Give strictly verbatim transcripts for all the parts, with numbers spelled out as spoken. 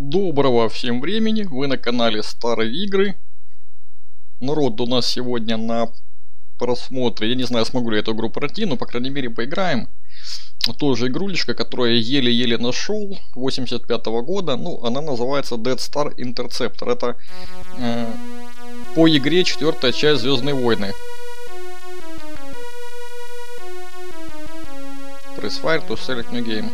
Доброго всем времени, вы на канале Старые Игры. Народ у нас сегодня на просмотре, я не знаю, смогу ли я эту игру пройти, но по крайней мере поиграем. Тоже игрулечка, которую я еле-еле нашел, восемьдесят пятого года, ну она называется Dead Star Interceptor. Это э, по игре четвертая часть Звездные войны. Press Fire to select new game.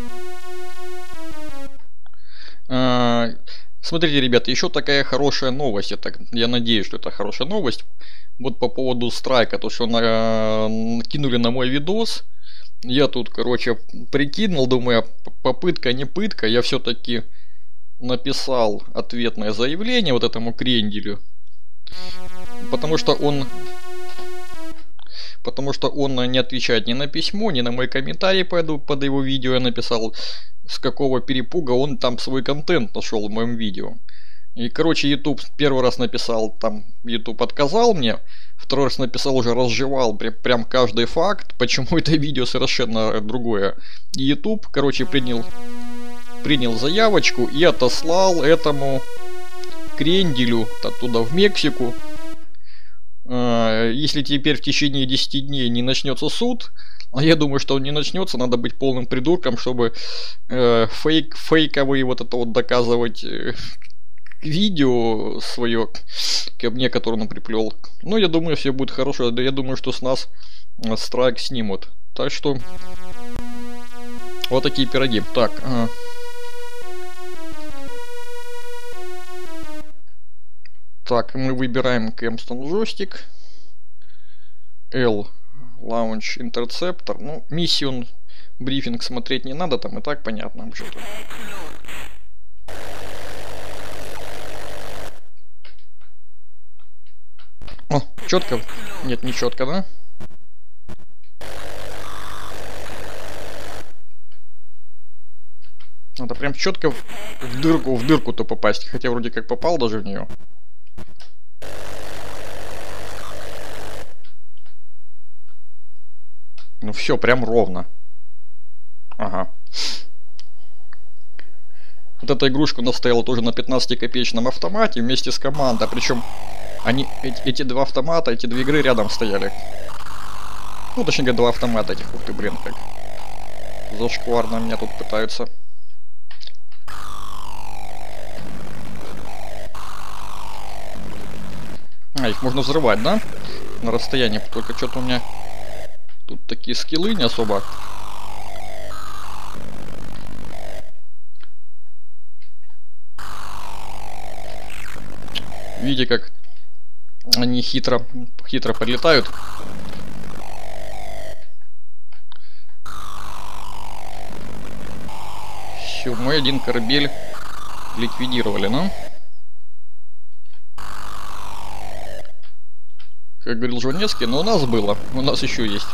Смотрите, ребята, еще такая хорошая новость. Я, так, я надеюсь, что это хорошая новость. Вот по поводу страйка, то что на, кинули на мой видос. Я тут, короче, прикинул, думаю, попытка не пытка. Я все-таки написал ответное заявление вот этому кренделю. Потому что он... Потому что он не отвечает ни на письмо, ни на мой комментарий под, под его видео. Я написал, с какого перепуга он там свой контент нашел в моем видео. И, короче, YouTube первый раз написал, там, YouTube отказал мне. Второй раз написал, уже разжевал прям, прям каждый факт, почему это видео совершенно другое. И YouTube, короче, принял, принял заявочку и отослал этому кренделю оттуда в Мексику. Если теперь в течение десяти дней не начнется суд, а я думаю, что он не начнется, надо быть полным придурком, чтобы э, фейк, фейковые вот это вот доказывать э, видео свое ко мне, которое он приплел. Но я думаю, все будет хорошо. Я думаю, что с нас страйк снимут. Так что вот такие пироги. Так. Э. Так, мы выбираем Capstone джойстик. L. Launch Interceptor. Ну, миссию брифинг смотреть не надо, там и так понятно. Что-то. О, четко. Нет, не четко, да? Надо прям четко в дырку, в дырку-то попасть. Хотя вроде как попал даже в нее. Ну все, прям ровно. Ага. Вот эта игрушка у нас стояла тоже на пятнадцатикопеечном автомате вместе с командой. Причем они, эти, эти два автомата, эти две игры рядом стояли. Ну, точнее говоря, два автомата этих. Ух ты, блин, как зашкварно меня тут пытаются. А, их можно взрывать, да? На расстоянии. Только что-то у меня... Тут такие скиллы не особо. Видите, как они хитро, хитро подлетают. Все, мы один корабель ликвидировали, ну. Как говорил Жванецкий, но у нас было, у нас еще есть.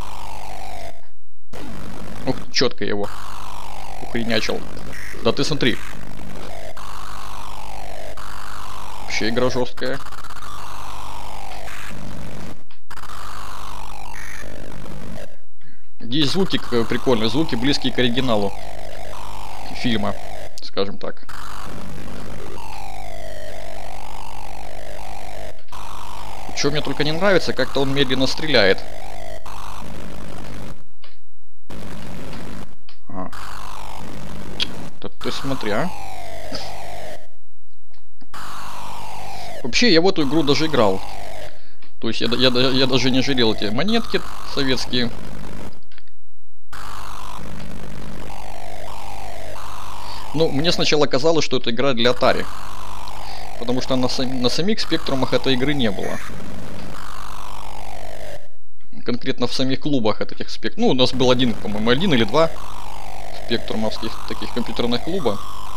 Ух, четко его ухренячил. Да ты смотри. Вообще игра жесткая. Здесь звуки прикольные, звуки близкие к оригиналу фильма, скажем так. Что мне только не нравится, как-то он медленно стреляет. А. Так ты смотри, а. Вообще, я в эту игру даже играл. То есть я, я, я даже не жалел эти монетки советские. Ну, мне сначала казалось, что это игра для Atari. Потому что на, сам, на самих спектрумах этой игры не было. Конкретно в самих клубах от этих спектрумов. Ну, у нас был один, по-моему, один или два спектрумовских таких компьютерных клуба.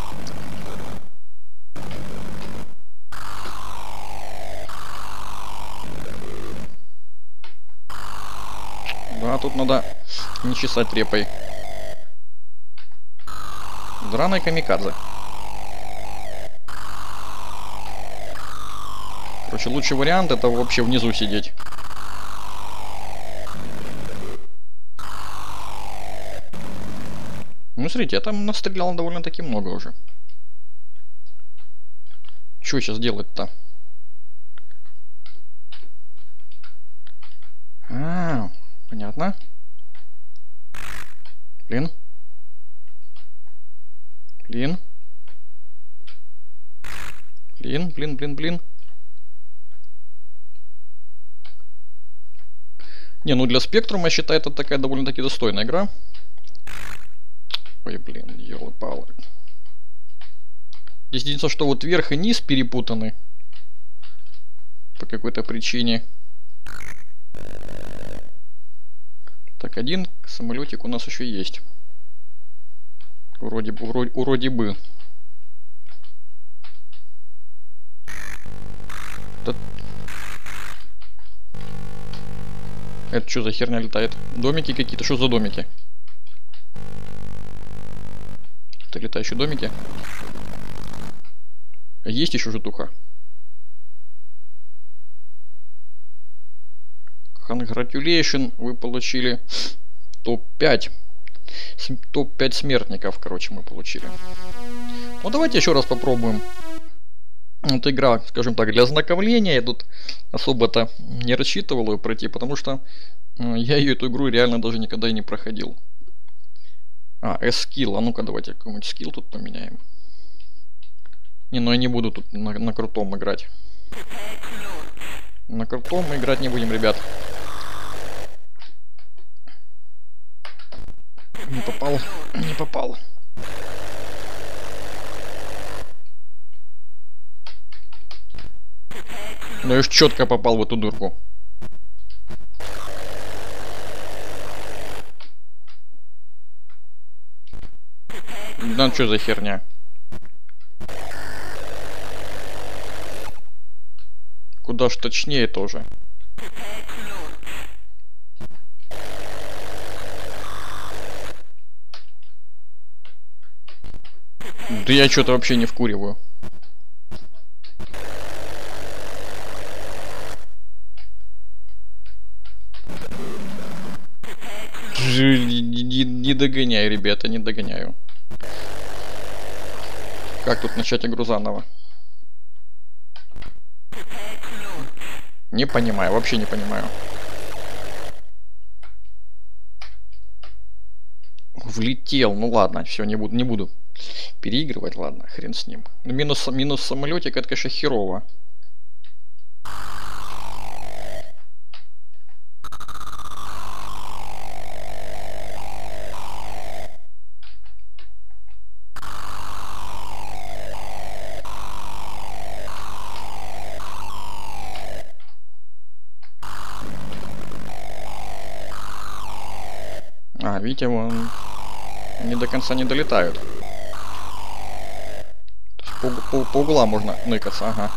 Да, тут надо не чесать репой. Драная камикадзе. Короче, лучший вариант это вообще внизу сидеть. Ну, смотрите, я там настрелял довольно-таки много уже. Что сейчас делать-то? А, понятно. Блин. Блин. Блин, блин, блин, блин. Не, ну для Спектрума, я считаю, это такая довольно-таки достойная игра. Ой, блин, ёлы-палы. Здесь единственное, что вот верх и низ перепутаны. По какой-то причине. Так, один самолетик у нас еще есть. Вроде бы, вроде, вроде бы. Да... Это что за херня летает? Домики какие-то? Что за домики? Это летающие домики? Есть еще житуха? Congratulations, вы получили топ пять. топ пять смертников, короче, мы получили. Ну, давайте еще раз попробуем. Вот игра, скажем так, для ознакомления. Я тут особо-то не рассчитывал ее пройти, потому что я ее, эту игру, реально даже никогда и не проходил. А, S-скилл. А ну-ка, давайте какой-нибудь скилл тут поменяем. Не, ну я не буду тут на, на крутом играть. На крутом мы играть не будем, ребят. Не попал, не попал. Ну я уж четко попал в эту дырку. Да, что за херня? Куда ж точнее тоже. Да я что-то вообще не вкуриваю. Не, не, не догоняю, ребята, не догоняю. Как тут начать игру заново? Не понимаю, вообще не понимаю. Влетел, ну ладно, все, не буду, не буду переигрывать, ладно, хрен с ним. Ну, минус, минус самолетик, это, конечно, херово. А, видите, вон, они до конца не долетают. По, по, по углам можно ныкаться, ага.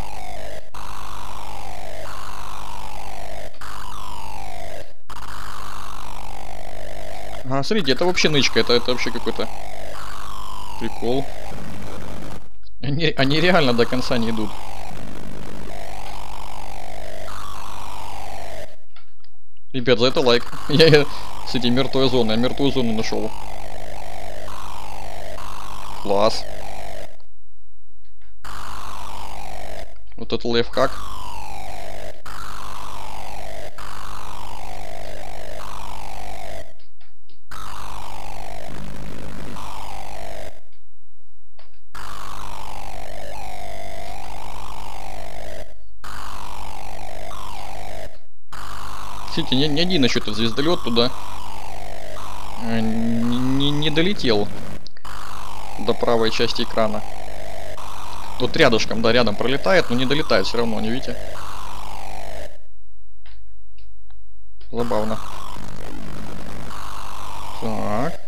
Ага, смотрите, это вообще нычка, это, это вообще какой-то прикол. Они, они реально до конца не идут. Ребят, за это лайк. Я, кстати, мертвая зона, я мертвую зону нашел. Класс. Вот это лайфхак. Кстати, ни, ни один еще этот звездолет туда э, не, не, не долетел до правой части экрана. Вот рядышком, да, рядом пролетает, но не долетает все равно, не видите? Забавно. Так.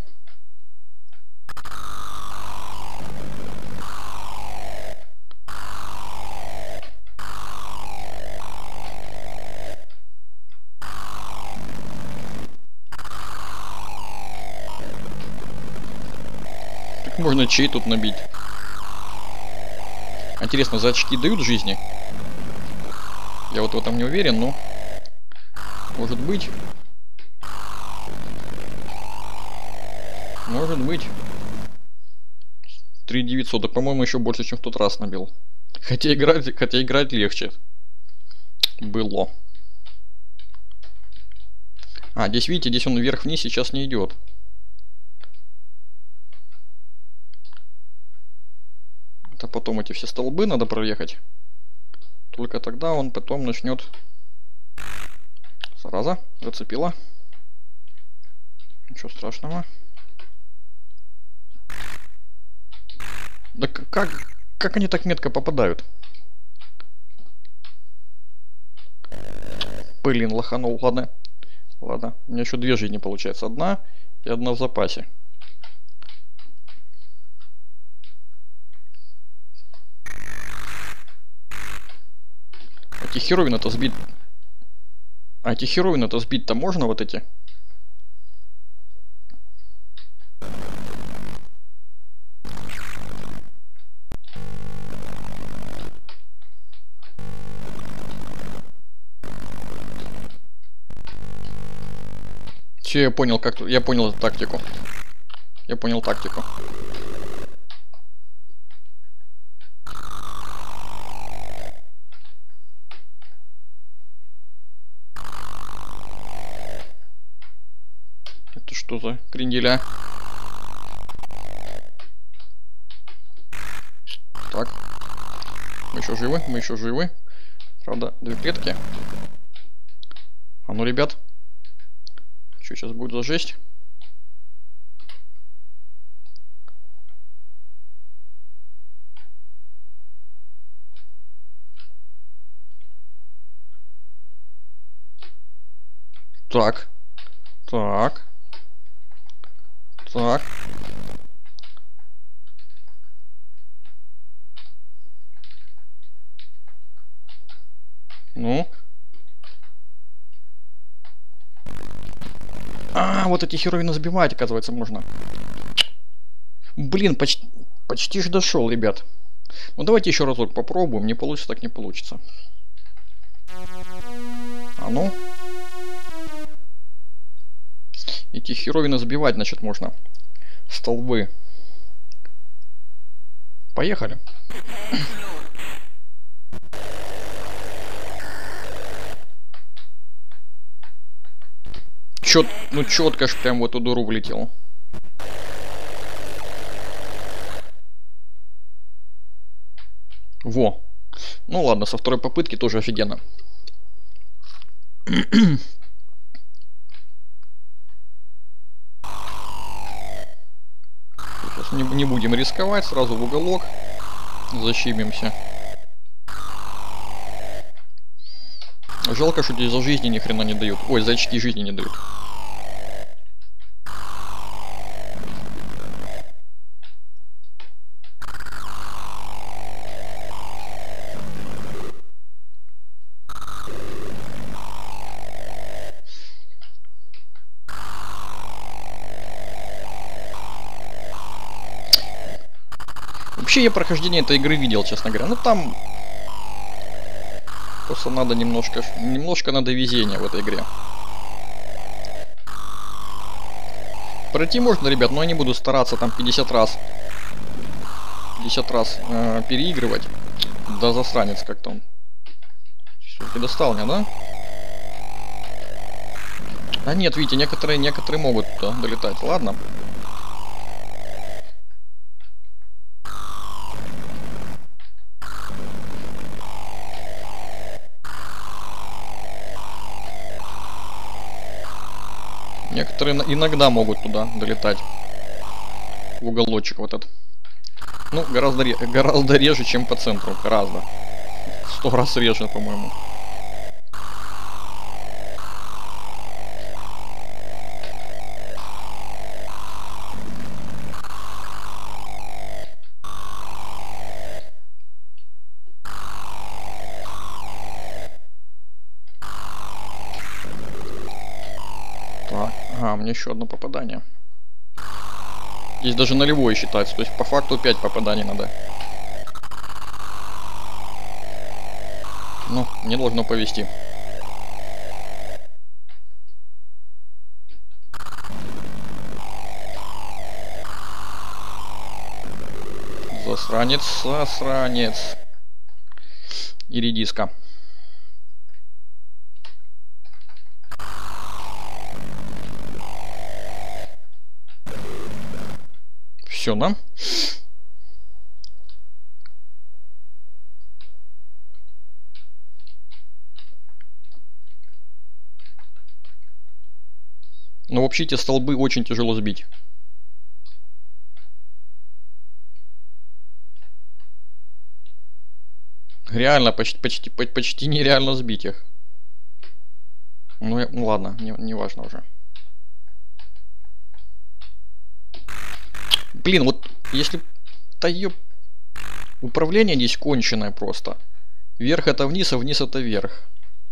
Так можно чей тут набить? Интересно, за очки дают жизни? Я вот в этом не уверен, но... Может быть. Может быть. три девятьсот, да, по-моему, еще больше, чем в тот раз набил. Хотя играть, хотя играть легче было. А, здесь, видите, здесь он вверх-вниз сейчас не идет. Это потом эти все столбы надо проехать. Только тогда он потом начнет... Зараза, зацепила. Ничего страшного. Да как, как они так метко попадают? Блин, лоханул. Ладно. Ладно. У меня еще две жизни получается. Одна и одна в запасе. Эти херовины-то сбить... А эти херовины-то сбить-то можно вот эти? Все, я понял, как... Я понял тактику. Я понял тактику. Это что за кренделя? Так. Мы еще живы, мы еще живы. Правда, две клетки. А ну, ребят. Что сейчас будет за жесть? Так. Так. Так. Ну. А, вот эти херовины забивать, оказывается, можно. Блин, почти, почти же дошел, ребят. Ну давайте еще разок попробуем. Не получится, так не получится. А ну. Эти херовины забивать, значит, можно. Столбы. Поехали. Чет, ну четко ж прям в эту дуру влетел. Во. Ну ладно, со второй попытки тоже офигенно. Сейчас не, не будем рисковать, сразу в уголок. Защемимся. Жалко, что здесь за жизни ни хрена не дают. Ой, за очки жизни не дают. Вообще я прохождение этой игры видел, честно говоря. Ну там просто надо немножко, немножко надо везения в этой игре. Пройти можно, ребят, но я не буду стараться там пятьдесят раз. пятьдесят раз э, переигрывать. Да засранец как-то он. Все-таки достал меня, да? А нет, видите, некоторые, некоторые могут туда долетать. Ладно. Некоторые иногда могут туда долетать. В уголочек вот этот. Ну, гораздо, гораздо реже, чем по центру. Гораздо. Сто раз реже, по-моему. Так, ага, мне еще одно попадание. Здесь даже нулевое считается, то есть по факту пять попаданий надо. Ну, не должно повезти. Засранец, засранец. и редиска. Все, да? Но вообще эти столбы очень тяжело сбить. Реально, почти, почти, почти нереально сбить их. Ну, ну ладно, не, не важно уже. Блин, вот если... Да ее... Управление здесь конченое просто. Вверх это вниз, а вниз это вверх.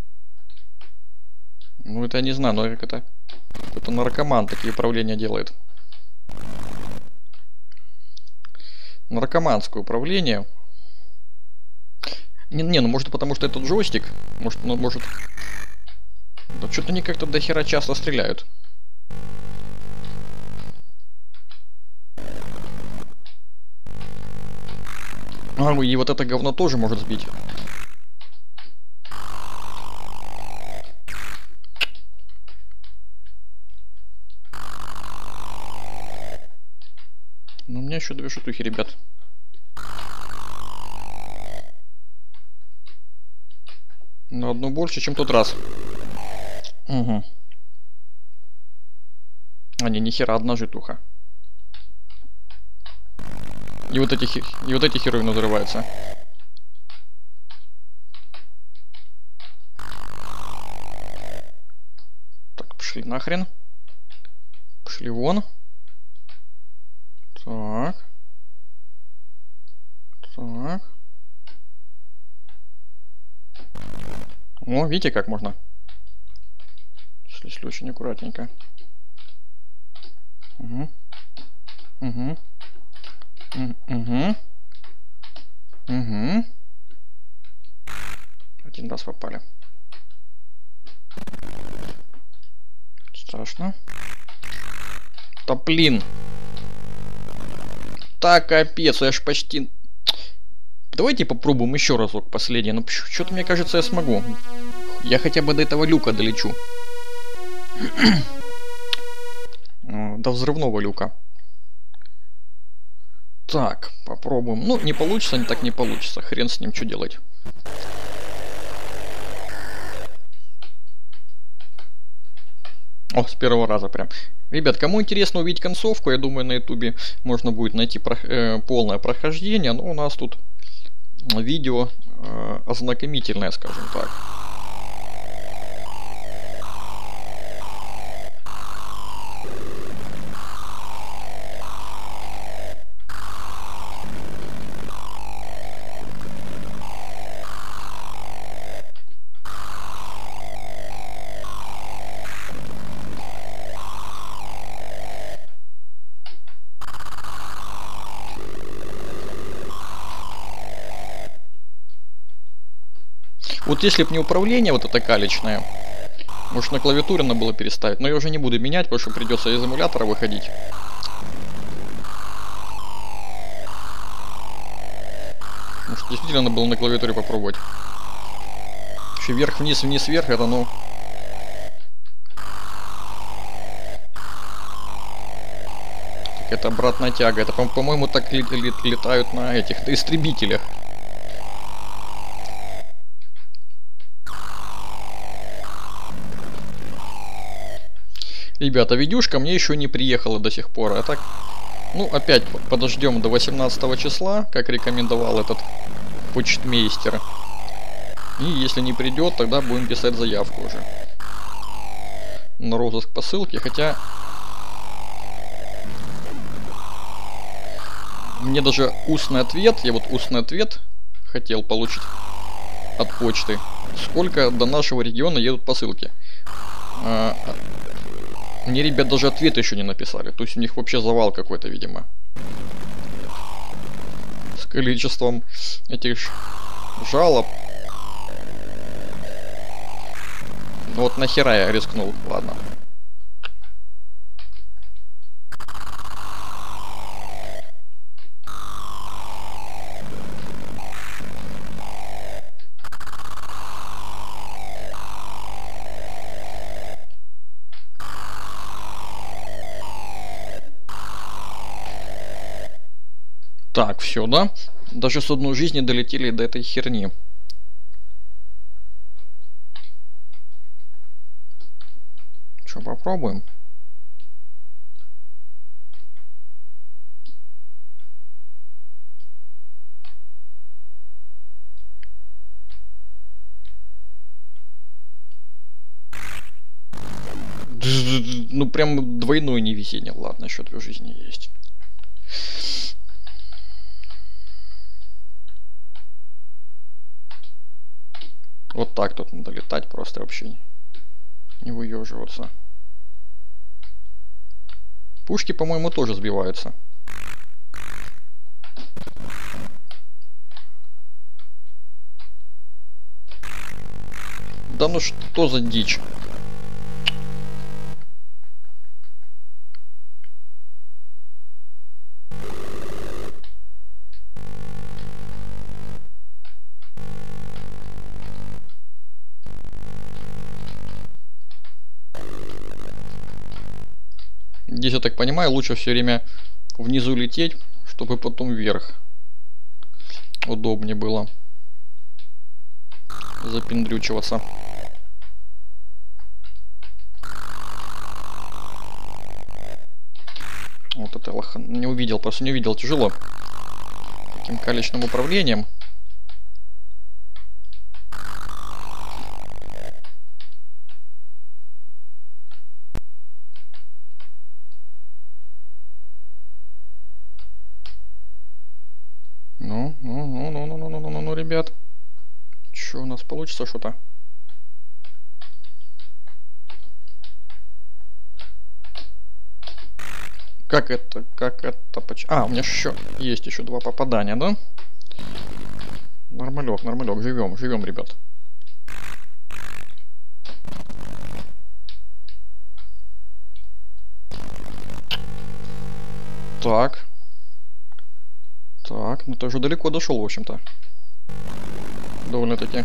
Ну это я не знаю, но как это... Это наркоман такие управления делает. Наркоманское управление. Не, не, ну может потому что этот джойстик. Может, ну может... Да что-то они как-то до хера часто стреляют. А, и вот это говно тоже может сбить. Ну, у меня еще две шутухи, ребят. На одну больше, чем тот раз. Угу. А, не, нихера, одна житуха. И вот эти, и вот эти хероины взрываются. Так, пошли нахрен. Пошли вон. Так. Так. О, видите, как можно? Если очень аккуратненько. Угу. Угу. Угу. Угу. Один раз попали. Страшно. Да блин. Так, капец, я ж почти... Давайте попробуем еще разок последний. Ну, что-то мне кажется, я смогу. Я хотя бы до этого люка долечу. До взрывного люка. Так, попробуем. Ну, не получится, не так не получится. Хрен с ним, что делать. О, с первого раза прям. Ребят, кому интересно увидеть концовку, я думаю, на ютубе можно будет найти про, э, полное прохождение. Но у нас тут видео э, ознакомительное, скажем так. Вот если бы не управление вот это калечное, может на клавиатуре надо было переставить, но я уже не буду менять, потому что придется из эмулятора выходить. Может действительно надо было на клавиатуре попробовать. Еще вверх-вниз, вниз-вверх, это ну... Так это обратная тяга, это по-моему так ли, ли, летают на этих, на истребителях. Ребята, видюшка мне еще не приехала до сих пор. А так, ну, опять подождем до восемнадцатого числа, как рекомендовал этот почтмейстер. И если не придет, тогда будем писать заявку уже на розыск посылки. Хотя мне даже устный ответ, я вот устный ответ хотел получить от почты. Сколько до нашего региона едут посылки? Мне, ребят, даже ответ еще не написали. То есть у них вообще завал какой-то, видимо. С количеством этих жалоб. Ну вот нахера я рискнул. Ладно. Так, все, да? Даже с одной жизни долетели до этой херни. Что, попробуем? Ну прям двойное невезение. Ладно, еще две жизни есть. Вот так тут надо летать, просто вообще не выеживаться. Пушки, по-моему, тоже сбиваются. Да ну что за дичь? Здесь, я так понимаю, лучше все время внизу лететь, чтобы потом вверх удобнее было запендрючиваться. Вот это лоха... Не увидел, просто не увидел. Тяжело. Таким калечным управлением. Ну, ну, ну, ну, ну, ну, ну, ну, ну, ребят. Что у нас получится что-то? Как это, как это, а, у меня еще есть еще два попадания, да? Нормалек, нормалек, живем, живем, ребят. Так. Так, ну ты уже далеко дошел, в общем-то. Довольно-таки.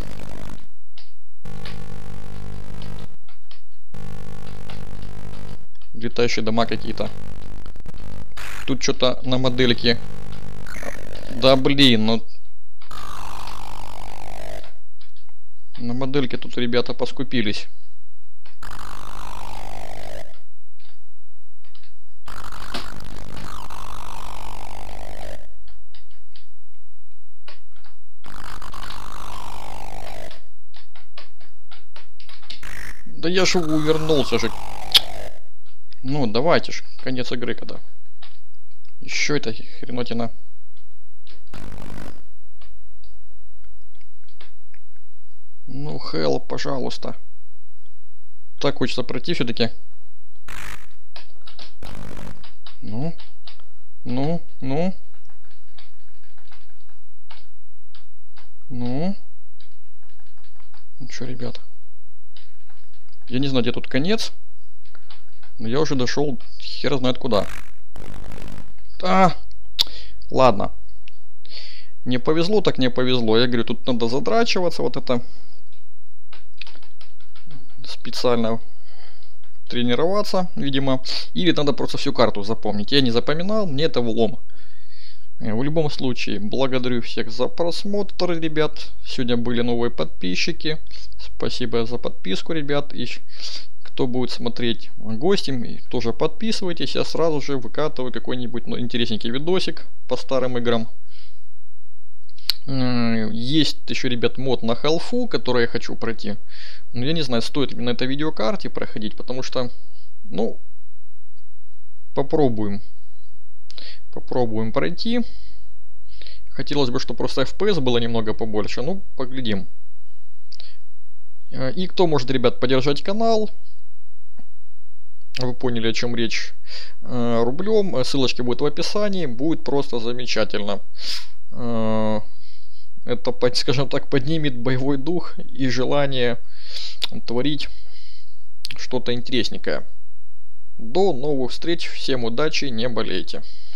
Летающие дома какие-то. Тут что-то на модельке. Да блин, ну... На модельке тут ребята поскупились. Да я ж увернулся же. Ну, давайте ж, конец игры когда. Еще это хренотина. Ну, help, пожалуйста. Так хочется пройти все-таки. Ну, ну, ну. Ну. Ну что, ребят. Я не знаю, где тут конец. Но я уже дошел хер знает куда. А, ладно. Не повезло, так не повезло. Я говорю, тут надо задрачиваться. Вот это. Специально тренироваться, видимо. Или надо просто всю карту запомнить. Я не запоминал, мне это влом. В любом случае, благодарю всех за просмотр, ребят. Сегодня были новые подписчики. Спасибо за подписку, ребят. И кто будет смотреть гостям, тоже подписывайтесь. Я сразу же выкатываю какой-нибудь ну, интересненький видосик по старым играм. Есть еще, ребят, мод на халфу, который я хочу пройти. Но я не знаю, стоит ли на этой видеокарте проходить, потому что, ну, попробуем. Попробуем пройти. Хотелось бы, чтобы просто эф пи эс было немного побольше. Ну, поглядим. И кто может, ребят, поддержать канал? Вы поняли, о чем речь. Рублем. Ссылочки будут в описании. Будет просто замечательно. Это, скажем так, поднимет боевой дух и желание творить что-то интересненькое. До новых встреч. Всем удачи. Не болейте.